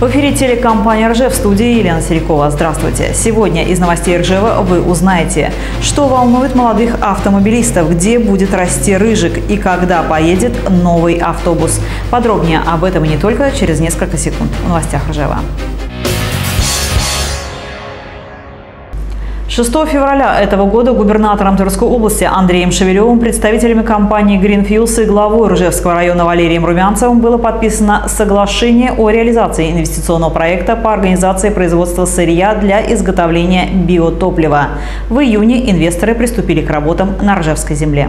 В эфире телекомпания «Ржев», в студии Елена Серикова. Здравствуйте. Сегодня из новостей Ржева вы узнаете, что волнует молодых автомобилистов, где будет расти рыжик и когда поедет новый автобус. Подробнее об этом и не только через несколько секунд в новостях Ржева. 6 февраля этого года губернатором Тверской области Андреем Шевелевым, представителями компании «Гринфьюз» и главой Ржевского района Валерием Румянцевым было подписано соглашение о реализации инвестиционного проекта по организации производства сырья для изготовления биотоплива. В июне инвесторы приступили к работам на Ржевской земле.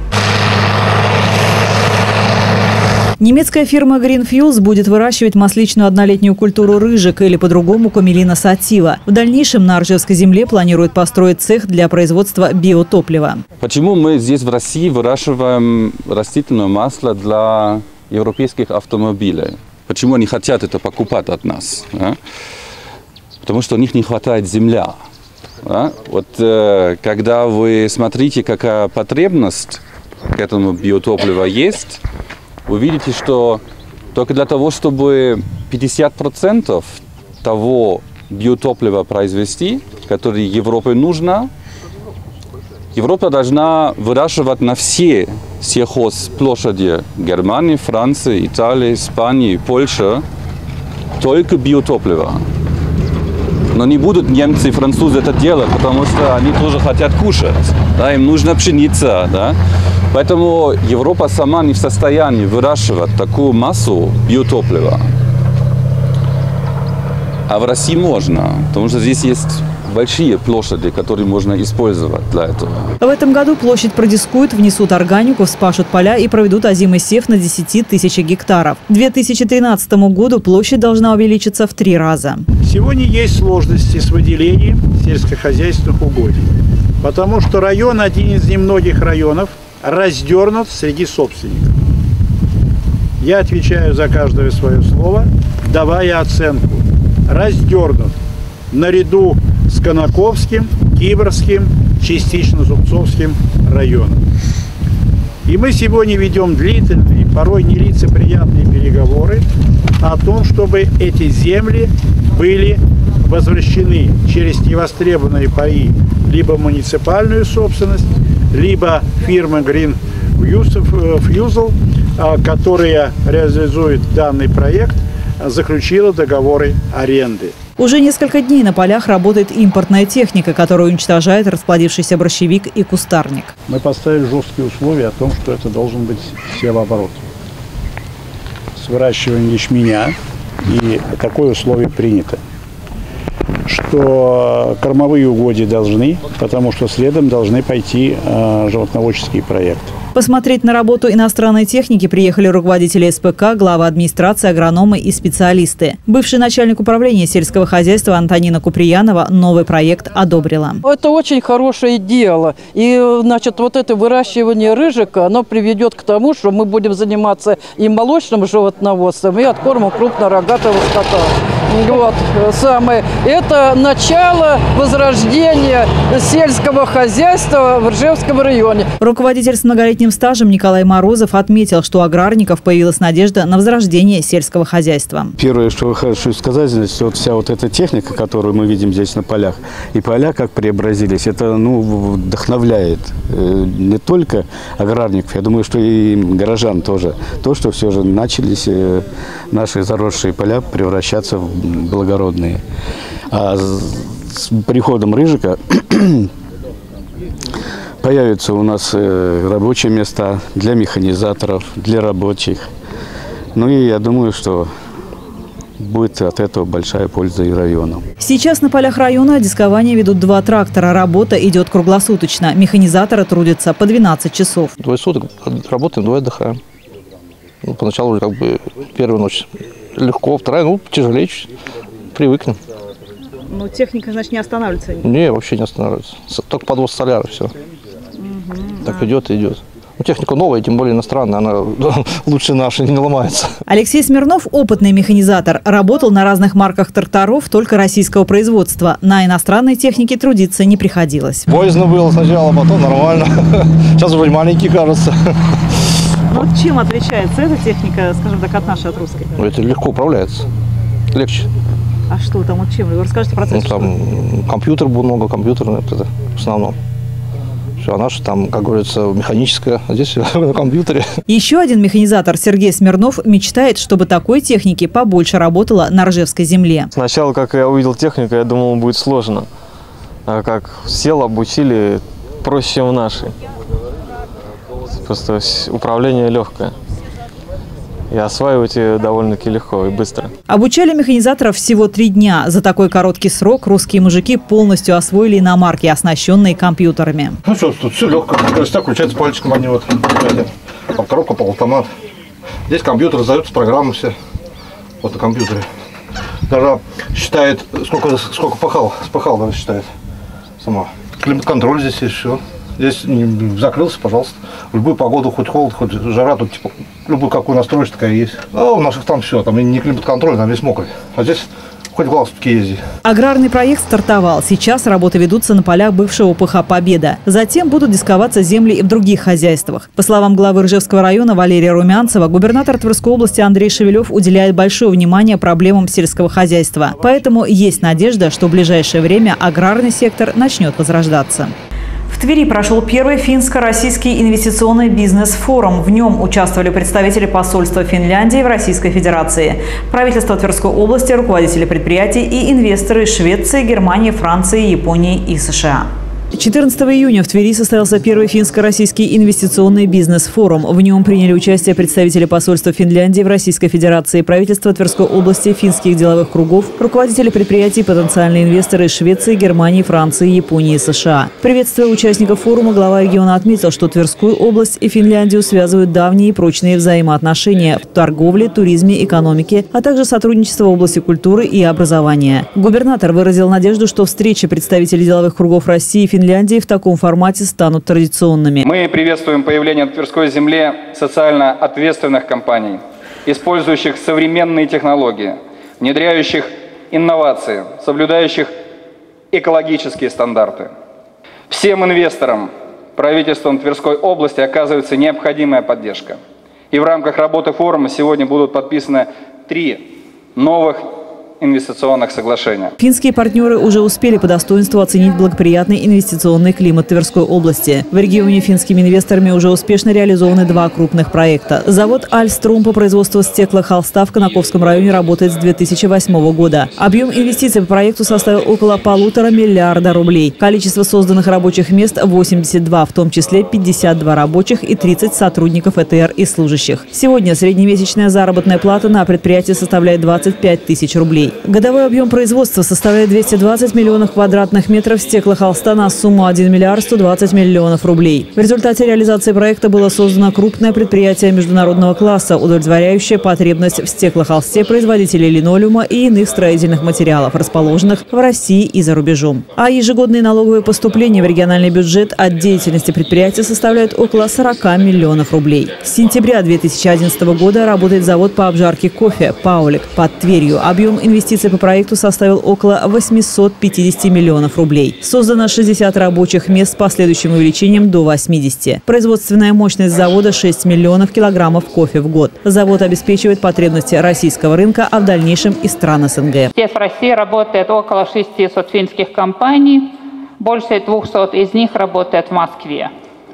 Немецкая фирма Greenfuse будет выращивать масличную однолетнюю культуру рыжик или по-другому Commelina sativa. В дальнейшем на Ржевской земле планируют построить цех для производства биотоплива. Почему мы здесь в России выращиваем растительное масло для европейских автомобилей? Почему они хотят это покупать от нас? Потому что у них не хватает земля. Вот когда вы смотрите, какая потребность к этому биотопливу есть, вы видите, что только для того, чтобы 50% того биотоплива произвести, которое Европе нужно, Европа должна выращивать на все сельхозплощади Германии, Франции, Италии, Испании, Польши только биотопливо. Но не будут немцы и французы это делать, потому что они тоже хотят кушать. Да, им нужна пшеница. Да? Поэтому Европа сама не в состоянии выращивать такую массу биотоплива. А в России можно, потому что здесь есть большие площади, которые можно использовать для этого. В этом году площадь продискуют, внесут органику, вспашут поля и проведут озимый сев на 10 тысяч гектаров. К 2013 году площадь должна увеличиться в 3 раза. Сегодня есть сложности с выделением сельскохозяйственных угодий, потому что район, один из немногих районов, раздернут среди собственников. Я отвечаю за каждое свое слово, давая оценку. Раздернут наряду с Конаковским, Кибрским, частично Зубцовским районом. И мы сегодня ведем длительные, порой нелицеприятные переговоры о том, чтобы эти земли были возвращены через невостребованные паи либо в муниципальную собственность, либо фирма Greenfuse, которая реализует данный проект, заключила договоры аренды. Уже несколько дней на полях работает импортная техника, которая уничтожает расплодившийся борщевик и кустарник. Мы поставили жесткие условия о том, что это должен быть севооборот с выращиванием ячменя, и такое условие принято. Что кормовые угодья должны, потому что следом должны пойти животноводческие проекты. Посмотреть на работу иностранной техники приехали руководители СПК, глава администрации, агрономы и специалисты. Бывший начальник управления сельского хозяйства Антонина Куприянова новый проект одобрила. Это очень хорошее дело. И, значит, вот это выращивание рыжика, оно приведет к тому, что мы будем заниматься и молочным животноводством, и откормом крупнорогатого скота. Вот, самое. Это начало возрождения сельского хозяйства в Ржевском районе. Руководитель с многолетним стажем Николай Морозов отметил, что у аграрников появилась надежда на возрождение сельского хозяйства. Первое, что я хочу сказать, значит, вот вся вот эта техника, которую мы видим здесь на полях, и поля как преобразились, это вдохновляет не только аграрников, я думаю, что и горожан тоже. То, что все же начались наши заросшие поля превращаться в благородные. А с приходом рыжика появятся у нас рабочие места для механизаторов, для рабочих. Ну и я думаю, что будет от этого большая польза и району. Сейчас на полях района дискование ведут 2 трактора. Работа идет круглосуточно. Механизаторы трудятся по 12 часов. 2 суток работаем, 2 отдыхаем. Поначалу как бы первую ночь легко, вторая, тяжелее, привыкнем. Но техника, значит, не останавливается? Не, вообще не останавливается. Только подвоз соляра, все. Так идет и идет. Техника новая, тем более иностранная, она лучше нашей не ломается. Алексей Смирнов – опытный механизатор. Работал на разных марках тракторов только российского производства. На иностранной технике трудиться не приходилось. Боязно было сначала, потом нормально. Сейчас уже маленький, кажется. Ну, вот чем отличается эта техника, скажем так, от нашей, от русской? Это легко управляется. легче. А что там, вот чем? Вы расскажите про процесс? Ну, там компьютер был много, компьютерный это в основном. Все, а наша там, как говорится, механическая, а здесь на компьютере. Еще один механизатор Сергей Смирнов мечтает, чтобы такой техники побольше работало на Ржевской земле. Сначала, как я увидел технику, я думал, будет сложно. А как сел, обучили, проще, чем в нашей. Просто управление легкое. И осваивать ее довольно-таки легко и быстро. Обучали механизаторов всего 3 дня. За такой короткий срок русские мужики полностью освоили иномарки, оснащенные компьютерами. Ну что, тут все легко. Крылья включается пальчиком, они вот. Там коробка, полуавтомат. Здесь компьютер, задаются программы все. Вот на компьютере. Даже считает, сколько спахал даже считает сама. Климат-контроль здесь есть, все. Здесь закрылся, пожалуйста. В любую погоду, хоть холод, хоть жара, тут типа любую какую настроишь, такая есть. А у наших там все, там и не климат-контроль, там весь мокрый. А здесь хоть в галстуке езди. Аграрный проект стартовал. Сейчас работы ведутся на полях бывшего ПХ «Победа». Затем будут дисковаться земли и в других хозяйствах. По словам главы Ржевского района Валерия Румянцева, губернатор Тверской области Андрей Шевелев уделяет большое внимание проблемам сельского хозяйства. Поэтому есть надежда, что в ближайшее время аграрный сектор начнет возрождаться. В Твери прошел первый финско-российский инвестиционный бизнес-форум. В нем участвовали представители посольства Финляндии в Российской Федерации, правительство Тверской области, руководители предприятий и инвесторы из Швеции, Германии, Франции, Японии и США. 14 июня в Твери состоялся первый финско-российский инвестиционный бизнес-форум. В нем приняли участие представители посольства Финляндии в Российской Федерации, правительства Тверской области, финских деловых кругов, руководители предприятий, потенциальные инвесторы из Швеции, Германии, Франции, Японии и США. Приветствуя участников форума, глава региона отметил, что Тверскую область и Финляндию связывают давние и прочные взаимоотношения в торговле, туризме, экономике, а также сотрудничество в области культуры и образования. Губернатор выразил надежду, что встречи представителей деловых кругов России и Финляндии в таком формате станут традиционными. Мы приветствуем появление на Тверской земле социально ответственных компаний, использующих современные технологии, внедряющих инновации, соблюдающих экологические стандарты. Всем инвесторам правительством Тверской области оказывается необходимая поддержка. И в рамках работы форума сегодня будут подписаны 3 новых инвестиционных соглашения. Финские партнеры уже успели по достоинству оценить благоприятный инвестиционный климат Тверской области. В регионе финскими инвесторами уже успешно реализованы 2 крупных проекта. Завод «Альструм» по производству стеклохолста в Конаковском районе работает с 2008 года. Объем инвестиций по проекту составил около 1,5 миллиарда рублей. Количество созданных рабочих мест – 82, в том числе 52 рабочих и 30 сотрудников ЭТР и служащих. Сегодня среднемесячная заработная плата на предприятии составляет 25 тысяч рублей. Годовой объем производства составляет 220 миллионов квадратных метров стеклохолста на сумму 1 миллиард 120 миллионов рублей. В результате реализации проекта было создано крупное предприятие международного класса, удовлетворяющее потребность в стеклохолсте производителей линолеума и иных строительных материалов, расположенных в России и за рубежом. А ежегодные налоговые поступления в региональный бюджет от деятельности предприятия составляют около 40 миллионов рублей. С сентября 2011 года работает завод по обжарке кофе «Паулик» под Тверью. Объем инвестиций по проекту составил около 850 миллионов рублей. Создано 60 рабочих мест с последующим увеличением до 80. Производственная мощность завода 6 миллионов килограммов кофе в год. Завод обеспечивает потребности российского рынка, а в дальнейшем и стран СНГ. Здесь в России работает около 600 финских компаний. Больше 200 из них работает в Москве.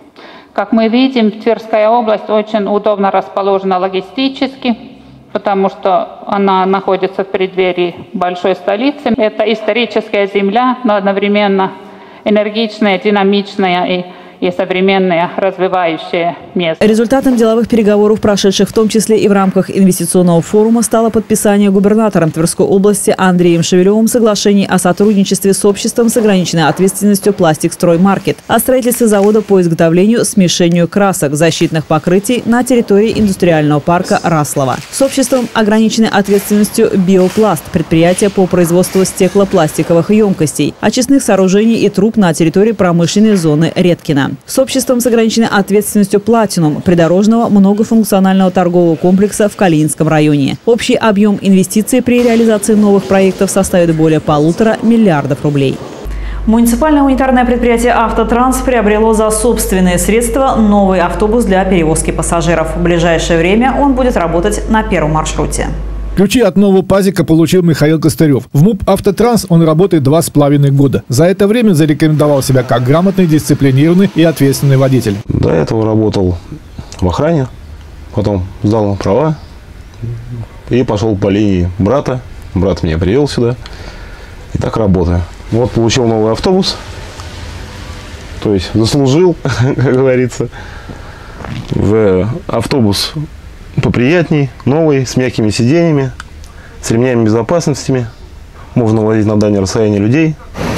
Как мы видим, Тверская область очень удобно расположена логистически, потому что она находится в преддверии большой столицы. Это историческая земля, но одновременно энергичная, динамичная и современное развивающее место. Результатом деловых переговоров, прошедших в том числе и в рамках инвестиционного форума, стало подписание губернатором Тверской области Андреем Шевелевым соглашений о сотрудничестве с обществом с ограниченной ответственностью «Пластик-Строй-Маркет», о строительстве завода по изготовлению, смешению красок, защитных покрытий на территории индустриального парка Раслова, с обществом ограниченной ответственностью «Биопласт», предприятие по производству стеклопластиковых емкостей, очистных сооружений и труб на территории промышленной зоны Редкина, с обществом с ограниченной ответственностью «Платинум» придорожного многофункционального торгового комплекса в Калининском районе. Общий объем инвестиций при реализации новых проектов составит более 1,5 миллиарда рублей. Муниципальное унитарное предприятие «Автотранс» приобрело за собственные средства новый автобус для перевозки пассажиров. В ближайшее время он будет работать на первом маршруте. Ключи от нового пазика получил Михаил Костырев. В МУП «Автотранс» он работает 2,5 года. За это время зарекомендовал себя как грамотный, дисциплинированный и ответственный водитель. До этого работал в охране, потом сдал права и пошел по линии брата. Брат меня привел сюда. И так работаю. Вот получил новый автобус. То есть заслужил, как говорится. В автобус поприятней, новый, с мягкими сиденьями, с ремнями безопасности. Можно возить на дальнее расстояние людей.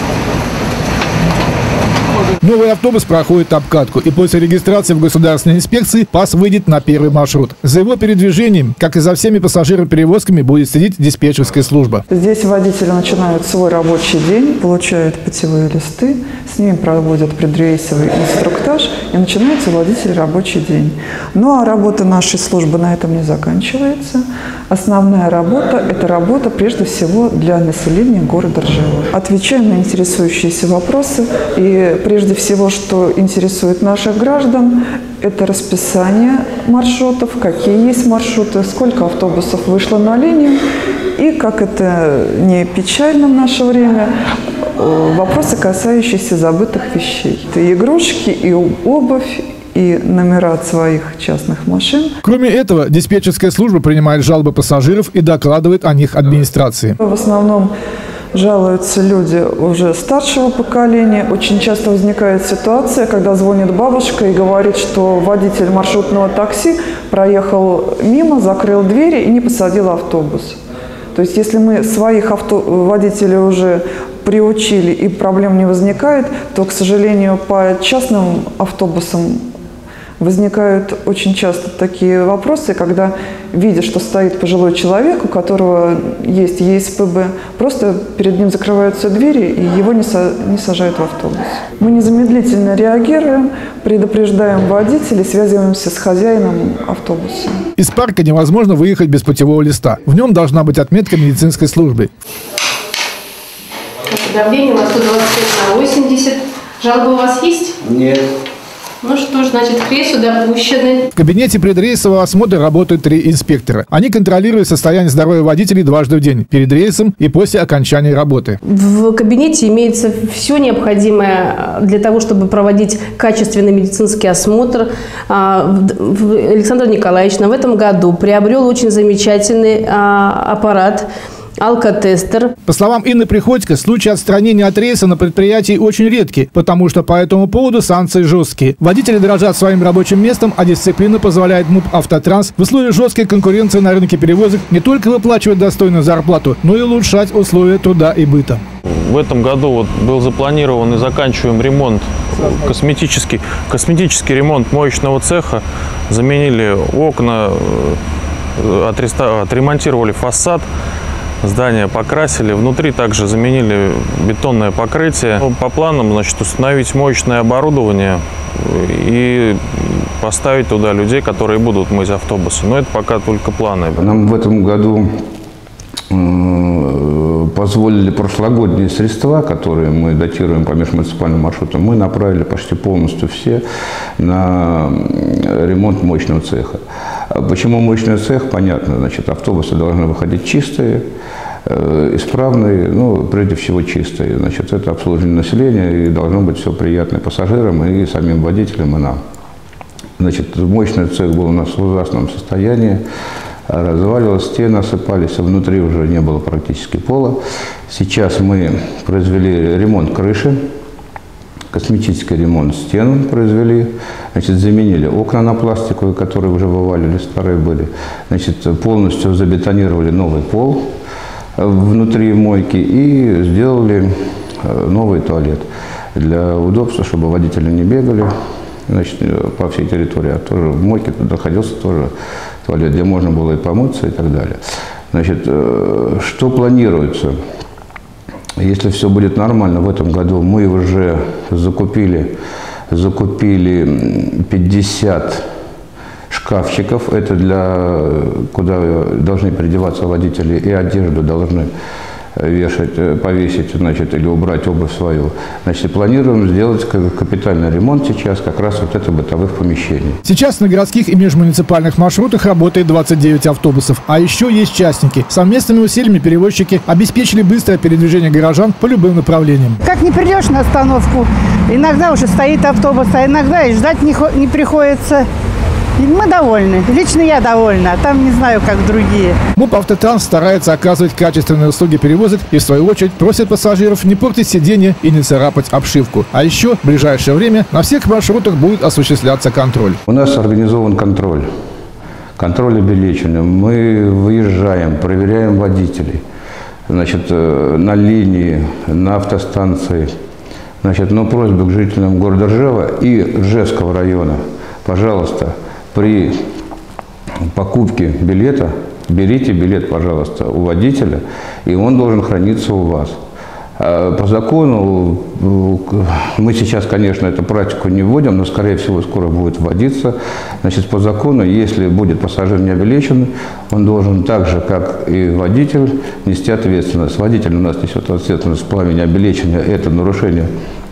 Новый автобус проходит обкатку, и после регистрации в государственной инспекции ПАС выйдет на первый маршрут. За его передвижением, как и за всеми пассажироперевозками, будет следить диспетчерская служба. Здесь водители начинают свой рабочий день, получают путевые листы, с ними проводят предрейсовый инструктаж, и начинается у водителя рабочий день. Ну а работа нашей службы на этом не заканчивается. Основная работа – это работа прежде всего для населения города Ржева. Отвечаем на интересующиеся вопросы, и прежде всего, что интересует наших граждан, это расписание маршрутов, какие есть маршруты, сколько автобусов вышло на линию, и, как это не печально в наше время, вопросы, касающиеся забытых вещей. Это игрушки, и обувь, и номера от своих частных машин. Кроме этого, диспетчерская служба принимает жалобы пассажиров и докладывает о них администрации. В основном жалуются люди уже старшего поколения. Очень часто возникает ситуация, когда звонит бабушка и говорит, что водитель маршрутного такси проехал мимо, закрыл двери и не посадил автобус. То есть если мы своих водителей уже приучили и проблем не возникает, то, к сожалению, по частным автобусам возникают очень часто такие вопросы, когда, видя, что стоит пожилой человек, у которого есть ЕСПБ, просто перед ним закрываются двери, и его не сажают в автобус. Мы незамедлительно реагируем, предупреждаем водителей, связываемся с хозяином автобуса. Из парка невозможно выехать без путевого листа. В нем должна быть отметка медицинской службы. Давление у вас 125/80. Жалобы у вас есть? Нет. Ну что ж, значит, к рейсу допущены. В кабинете предрейсового осмотра работают 3 инспектора. Они контролируют состояние здоровья водителей дважды в день, перед рейсом и после окончания работы. В кабинете имеется все необходимое для того, чтобы проводить качественный медицинский осмотр. Александр Николаевич в этом году приобрел очень замечательный аппарат, алкотестер. По словам Инны Приходько, случаи отстранения от рейса на предприятии очень редки, потому что по этому поводу санкции жесткие. Водители дорожат своим рабочим местом, а дисциплина позволяет МУП «Автотранс» в условиях жесткой конкуренции на рынке перевозок не только выплачивать достойную зарплату, но и улучшать условия труда и быта. В этом году был запланирован и заканчиваем ремонт, косметический ремонт моечного цеха. Заменили окна, отремонтировали фасад. Здание покрасили, внутри также заменили бетонное покрытие. По планам, значит, установить моечное оборудование и поставить туда людей, которые будут мыть автобусы. Но это пока только планы. Нам в этом году позволили прошлогодние средства, которые мы датируем по межмуниципальным маршрутам, мы направили почти полностью все на ремонт моечного цеха. Почему моечный цех? Понятно, значит, автобусы должны выходить чистые, исправные, ну, прежде всего чистые. Значит, это обслуживание населения, и должно быть все приятно пассажирам и самим водителям, и нам. Значит, моечный цех был у нас в ужасном состоянии. Разваливалось, стены осыпались, а внутри уже не было практически пола. Сейчас мы произвели ремонт крыши, косметический ремонт стен произвели, значит, заменили окна на пластиковые, которые уже вывалились, старые были. Значит, полностью забетонировали новый пол внутри мойки и сделали новый туалет для удобства, чтобы водители не бегали. Значит, по всей территории, а тоже в мойке находился тоже туалет, где можно было и помыться и так далее. Значит, что планируется? Если все будет нормально, в этом году мы уже закупили 50 шкафчиков. Это для куда должны переодеваться водители, и одежду должны вешать, повесить, значит, или убрать обувь свою. Значит, планируем сделать капитальный ремонт сейчас как раз вот это бытовых помещений. Сейчас на городских и межмуниципальных маршрутах работает 29 автобусов. А еще есть частники. Совместными усилиями перевозчики обеспечили быстрое передвижение горожан по любым направлениям. Как не придешь на остановку, иногда уже стоит автобус, а иногда и ждать не приходится. И мы довольны. Лично я довольна, а там не знаю, как другие. МУП «Автотранс» старается оказывать качественные услуги перевозок и, в свою очередь, просит пассажиров не портить сиденье и не царапать обшивку. А еще в ближайшее время на всех маршрутах будет осуществляться контроль. У нас организован контроль обеспечения. Мы выезжаем, проверяем водителей. Значит, на линии, на автостанции. Значит, но просьба к жителям города Ржева и Ржевского района, пожалуйста, при покупке билета берите билет, пожалуйста, у водителя, и он должен храниться у вас. По закону мы сейчас, конечно, эту практику не вводим, но, скорее всего, скоро будет вводиться. Значит, по закону, если будет пассажир не обеспечен, он должен так же, как и водитель, нести ответственность. Водитель у нас несет ответственность в плане необеспечения. Это нарушение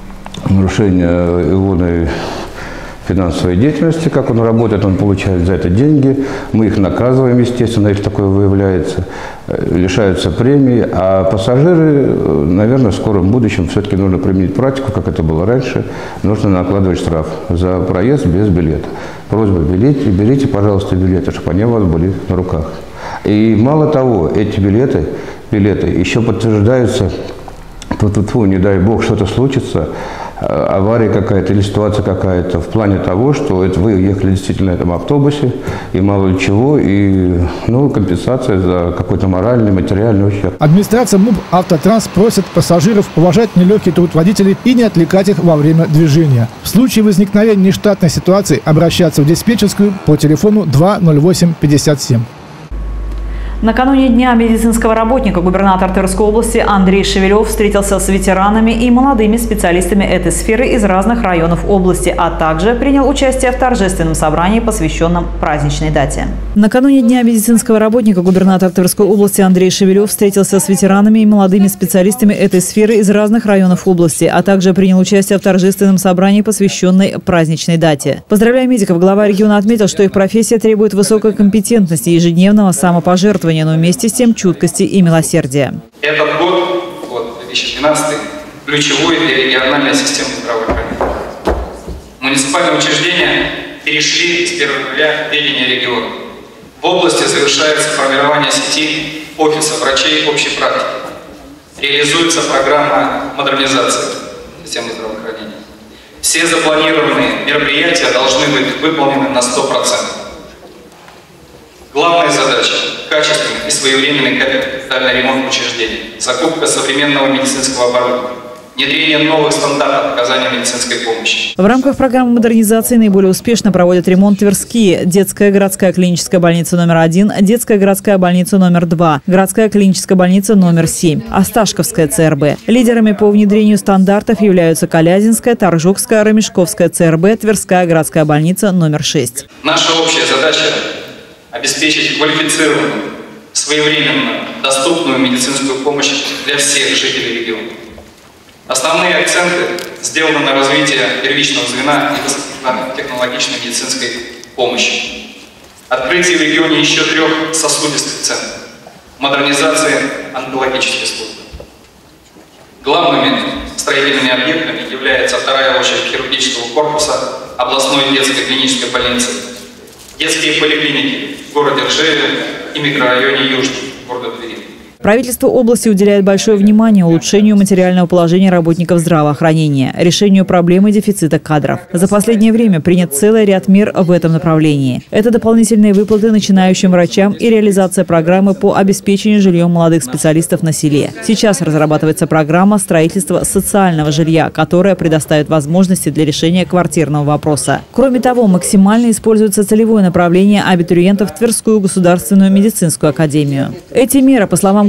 его финансовой деятельности, как он работает, он получает за это деньги, мы их наказываем, естественно, если такое выявляется, лишаются премии, а пассажиры, наверное, в скором будущем все-таки нужно применить практику, как это было раньше, нужно накладывать штраф за проезд без билета. Просьба, берите, пожалуйста, билеты, чтобы они у вас были на руках. И мало того, эти билеты еще подтверждаются, не дай бог, что-то случится, авария какая-то или ситуация какая-то, в плане того, что это вы ехали действительно на этом автобусе, и мало ли чего, и компенсация за какой-то моральный, материальный ущерб. Администрация МУП «Автотранс» просит пассажиров уважать нелегкий труд водителей и не отвлекать их во время движения. В случае возникновения нештатной ситуации обращаться в диспетчерскую по телефону 20857. Накануне Дня медицинского работника губернатор Тверской области Андрей Шевелев встретился с ветеранами и молодыми специалистами этой сферы из разных районов области, а также принял участие в торжественном собрании, посвященном праздничной дате. Накануне Дня медицинского работника губернатор Тверской области Андрей Шевелев встретился с ветеранами и молодыми специалистами этой сферы из разных районов области, а также принял участие в торжественном собрании, посвященной праздничной дате. Поздравляя медиков, глава региона отметил, что их профессия требует высокой компетентности и ежедневного самопожертвования, но вместе с тем чуткости и милосердия. Этот год 2012, ключевой для региональной системы здравоохранения. Муниципальные учреждения перешли с первого нуля в ведение региона. В области завершается формирование сети офиса врачей общей практики. Реализуется программа модернизации системы здравоохранения. Все запланированные мероприятия должны быть выполнены на 100%. Главная задача – качественный и своевременный капитальный ремонт учреждений, закупка современного медицинского оборудования, внедрение новых стандартов оказания медицинской помощи. В рамках программы модернизации наиболее успешно проводят ремонт Тверские: детская городская клиническая больница номер 1, детская городская больница номер 2, городская клиническая больница номер 7, Осташковская ЦРБ. Лидерами по внедрению стандартов являются Калязинская, Торжокская, Рамешковская ЦРБ, Тверская городская больница номер 6. Наша общая задача – обеспечить квалифицированную, своевременную, доступную медицинскую помощь для всех жителей региона. Основные акценты сделаны на развитие первичного звена и высокотехнологичной медицинской помощи. Открытие в регионе еще 3 сосудистых центров. Модернизация онкологической службы. Главными строительными объектами является 2-я очередь хирургического корпуса областной детской клинической больницы, детские поликлиники в городе Ржеве и микрорайоне Южный города Твери. Правительство области уделяет большое внимание улучшению материального положения работников здравоохранения, решению проблемы дефицита кадров. За последнее время принят целый ряд мер в этом направлении. Это дополнительные выплаты начинающим врачам и реализация программы по обеспечению жильем молодых специалистов на селе. Сейчас разрабатывается программа строительства социального жилья, которая предоставит возможности для решения квартирного вопроса. Кроме того, максимально используется целевое направление абитуриентов в Тверскую государственную медицинскую академию. Эти меры, по словам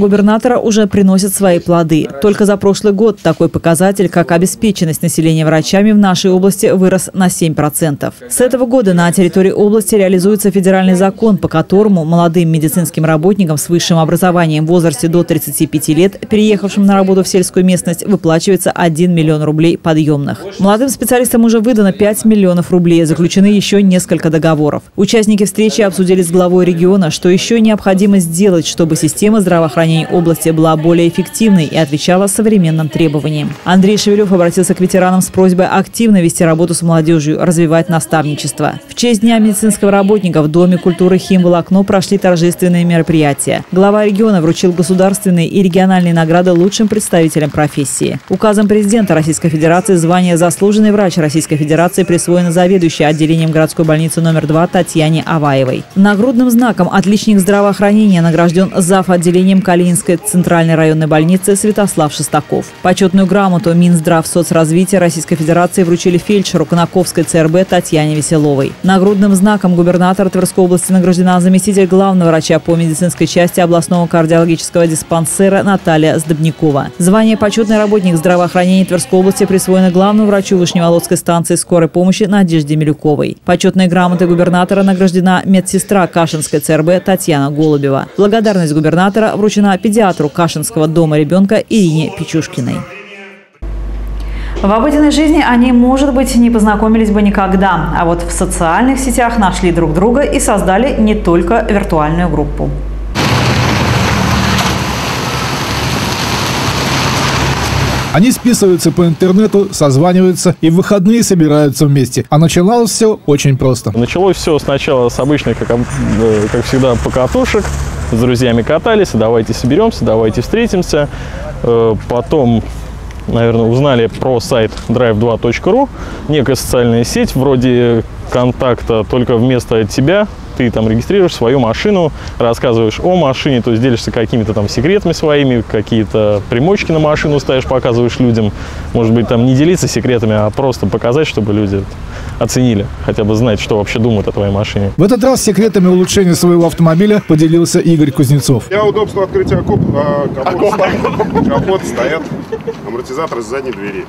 губернатора уже приносят свои плоды. Только за прошлый год такой показатель, как обеспеченность населения врачами в нашей области, вырос на 7%. С этого года на территории области реализуется федеральный закон, по которому молодым медицинским работникам с высшим образованием в возрасте до 35 лет, переехавшим на работу в сельскую местность, выплачивается 1 миллион рублей подъемных. Молодым специалистам уже выдано 5 миллионов рублей, заключены еще несколько договоров. Участники встречи обсудили с главой региона, что еще необходимо сделать, чтобы система здравоохранения области была более эффективной и отвечала современным требованиям. Андрей Шевелев обратился к ветеранам с просьбой активно вести работу с молодежью, развивать наставничество. В честь Дня медицинского работника в Доме культуры «Химволокно» прошли торжественные мероприятия. Глава региона вручил государственные и региональные награды лучшим представителям профессии. Указом президента Российской Федерации звание «Заслуженный врач Российской Федерации» присвоено заведующей отделением городской больницы номер 2 Татьяне Аваевой. Нагрудным знаком «Отличник здравоохранения» награжден зав. Отделением Калининской центральной районной больницы Святослав Шестаков. Почетную грамоту Минздравсоцразвития Российской Федерации вручили фельдшеру Конаковской ЦРБ Татьяне Веселовой. Нагрудным знаком губернатора Тверской области награждена заместитель главного врача по медицинской части областного кардиологического диспансера Наталья Сдобнякова. Звание «Почетный работник здравоохранения Тверской области» присвоено главному врачу Вышневолодской станции скорой помощи Надежде Милюковой. Почетной грамотой губернатора награждена медсестра Кашинской ЦРБ Татьяна Голубева. Благодарность губернатора вручена педиатру Кашинского дома ребенка Ирине Печушкиной. В обыденной жизни они, может быть, не познакомились бы никогда, а вот в социальных сетях нашли друг друга и создали не только виртуальную группу. Они списываются по интернету, созваниваются и в выходные собираются вместе. А начиналось все очень просто. Началось все сначала с обычных, как всегда, покатушек. С друзьями катались, давайте соберемся, давайте встретимся. Потом, наверное, узнали про сайт drive2.ru, некая социальная сеть вроде контакта, только вместо тебя ты там регистрируешь свою машину, рассказываешь о машине, то есть делишься какими-то там секретами своими, какие-то примочки на машину ставишь, показываешь людям. Может быть, там не делиться секретами, а просто показать, чтобы люди оценили, хотя бы знать, что вообще думают о твоей машине. В этот раз секретами улучшения своего автомобиля поделился Игорь Кузнецов. Для удобства открытия капот стоят амортизаторы с задней двери.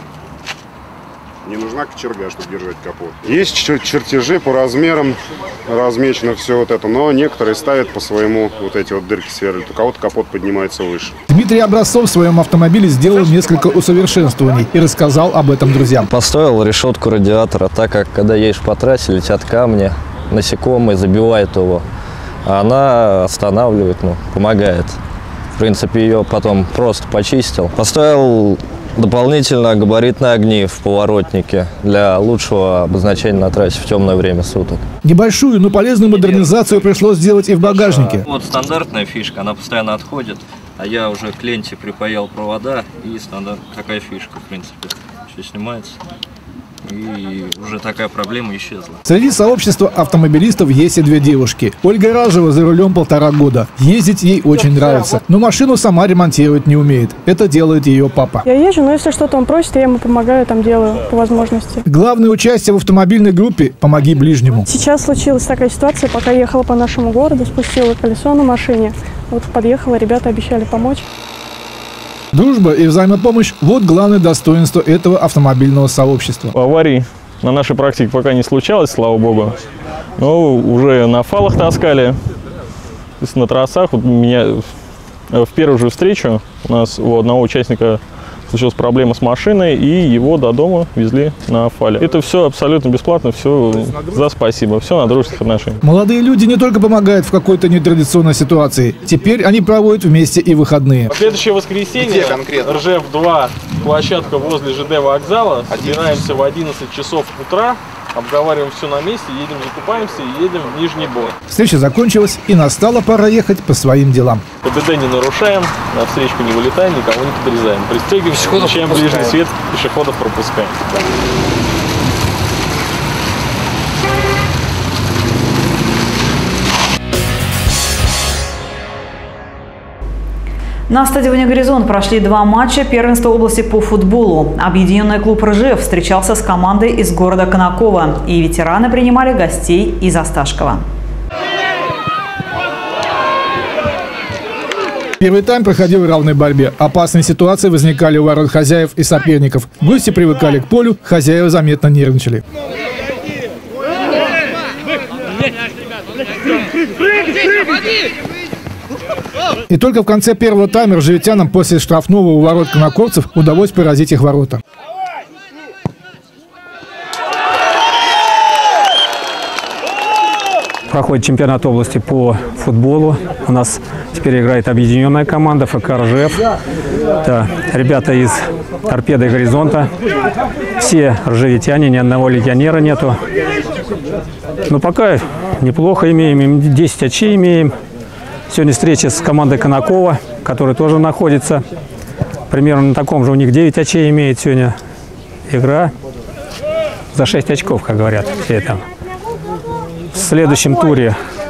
Не нужна кочерга, чтобы держать капот. Есть чертежи по размерам, размечено все вот это, но некоторые ставят по своему вот эти вот дырки сверлят. У кого-то капот поднимается выше. Дмитрий Образцов в своем автомобиле сделал несколько усовершенствований и рассказал об этом друзьям. Поставил решетку радиатора, так как когда едешь по трассе, летят камни, насекомые, забивают его. А она останавливает, помогает. В принципе, ее потом просто почистил. Поставил дополнительно габаритные огни в поворотнике для лучшего обозначения на трассе в темное время суток. Небольшую, но полезную модернизацию пришлось сделать и в багажнике. Вот стандартная фишка, она постоянно отходит, а я уже к ленте припаял провода, и такая фишка, в принципе, все снимается. И уже такая проблема исчезла. Среди сообщества автомобилистов есть и две девушки. Ольга Ражева за рулем 1,5 года. Ездить ей очень нравится, но машину сама ремонтировать не умеет. Это делает ее папа. Я езжу, но если что-то он просит, я ему помогаю, там делаю по возможности. Главное участие в автомобильной группе «Помоги ближнему». Сейчас случилась такая ситуация, пока ехала по нашему городу, спустила колесо на машине. Вот подъехала, ребята обещали помочь. Дружба и взаимопомощь – вот главное достоинство этого автомобильного сообщества. Аварий на нашей практике пока не случалось, слава богу. Но уже на фалах таскали, на трассах. Вот меня в первую же встречу у нас у одного участника случилась проблема с машиной, и его до дома везли на фале. Это все абсолютно бесплатно, все за спасибо, все на дружеских отношениях. Молодые люди не только помогают в какой-то нетрадиционной ситуации, теперь они проводят вместе и выходные. В следующее воскресенье Ржев-2, площадка возле ЖД вокзала, собираемся в 11 часов утра, обговариваем все на месте, едем, закупаемся и едем в Нижний Бор. Встреча закончилась, и настала пора ехать по своим делам. ПДД не нарушаем, на встречку не вылетаем, никого не подрезаем. Пристегиваемся, включаем ближний свет, пешеходов пропускаем. На стадионе «Горизонт» прошли 2 матча первенства области по футболу. Объединенный клуб «Ржев» встречался с командой из города Конаково, и ветераны принимали гостей из Осташкова. Первый тайм проходил в равной борьбе. Опасные ситуации возникали у ворот хозяев и соперников. Гости привыкали к полю, хозяева заметно нервничали. И только в конце первого тайма ржевитянам после штрафного у ворот конаковцев удалось поразить их ворота. Проходит чемпионат области по футболу. У нас теперь играет объединенная команда ФК Ржев. Да, ребята из Торпеды Горизонта. Все ржевитяне, ни одного легионера нету. Но пока неплохо имеем, 10 очей имеем. Сегодня встреча с командой Конакова, которая тоже находится примерно на таком же. У них 9 очей имеет сегодня игра. За 6 очков, как говорят все там. В следующем туре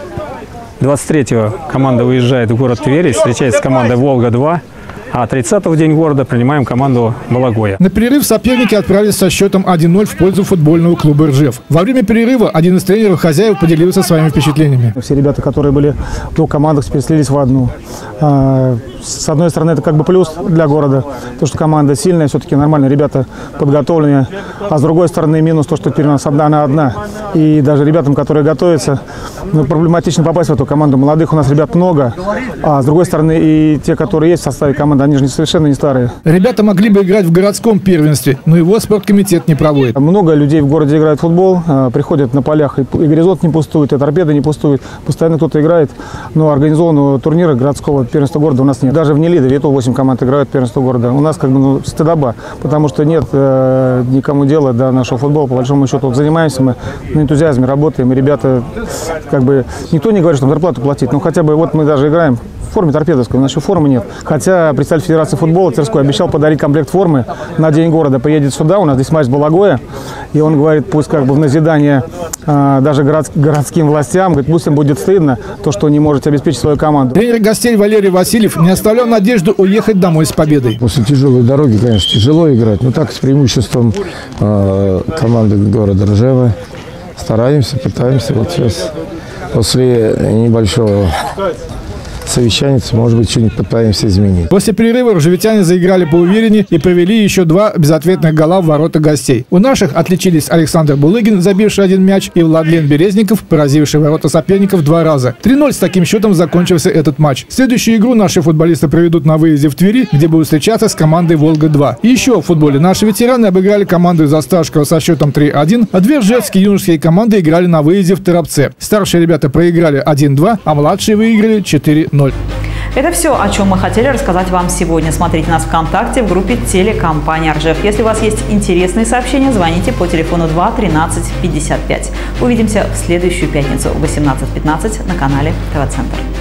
23-го команда выезжает в город Тверь, встречается с командой «Волга-2», а 30-го в день города принимаем команду «Балагоя». На перерыв соперники отправились со счетом 1-0 в пользу футбольного клуба «Ржев». Во время перерыва один из тренеров хозяев поделился своими впечатлениями. Все ребята, которые были в двух командах, теперь слились в одну. С одной стороны, это как бы плюс для города, то, что команда сильная, все-таки нормальные ребята подготовленные. А с другой стороны, минус то, что теперь у нас одна на одна. И даже ребятам, которые готовятся, проблематично попасть в эту команду. Молодых у нас ребят много, а с другой стороны, и те, которые есть в составе команды, они же совершенно не старые. Ребята могли бы играть в городском первенстве, но его спорткомитет не проводит. Много людей в городе играют в футбол, приходят на полях, и Горизонт не пустует, и Торпеда не пустует. Постоянно кто-то играет, но организованного турнира городского первенства города у нас нет. Даже в Нелидове 8 команд играют в первенство города. У нас как бы стыдоба, потому что нет никому дела до нашего футбола. По большому счету занимаемся мы на энтузиазме, работаем, и ребята как бы никто не говорит, что зарплату платить, но хотя бы вот мы даже играем в форме торпедовской, у нас еще формы нет. Хотя представитель Федерации футбола Тверской обещал подарить комплект формы на День города. Поедет сюда, у нас здесь матч с Балагоя, и он говорит, пусть как бы в назидание даже городским властям, говорит, пусть им будет стыдно то, что не можете обеспечить свою команду. Тренер гостей Валерий Васильев не оставлял надежду уехать домой с победой. После тяжелой дороги, конечно, тяжело играть, но так с преимуществом команды города Ржева. Стараемся, пытаемся. Вот сейчас после небольшого совещания, может быть, что-нибудь пытаемся изменить. После перерыва ржевитяне заиграли поувереннее и провели еще 2 безответных гола в ворота гостей. У наших отличились Александр Булыгин, забивший 1 мяч, и Владлен Березников, поразивший ворота соперников 2 раза. 3-0 с таким счетом закончился этот матч. Следующую игру наши футболисты проведут на выезде в Твери, где будут встречаться с командой «Волга-2». И еще в футболе наши ветераны обыграли команду из Осташкова со счетом 3-1, а 2 ржевские юношеские команды играли на выезде в Торопце. Старшие ребята проиграли 1-2, а младшие выиграли 4-0. Это все, о чем мы хотели рассказать вам сегодня. Смотрите нас ВКонтакте в группе телекомпания «Ржев». Если у вас есть интересные сообщения, звоните по телефону 2 13 55. Увидимся в следующую пятницу в 18:15 на канале ТВ-центр.